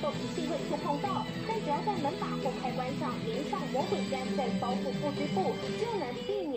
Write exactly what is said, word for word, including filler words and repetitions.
候一定会触碰到，但只要在门把或开关上粘上魔鬼粘，再包覆布织布，就能避免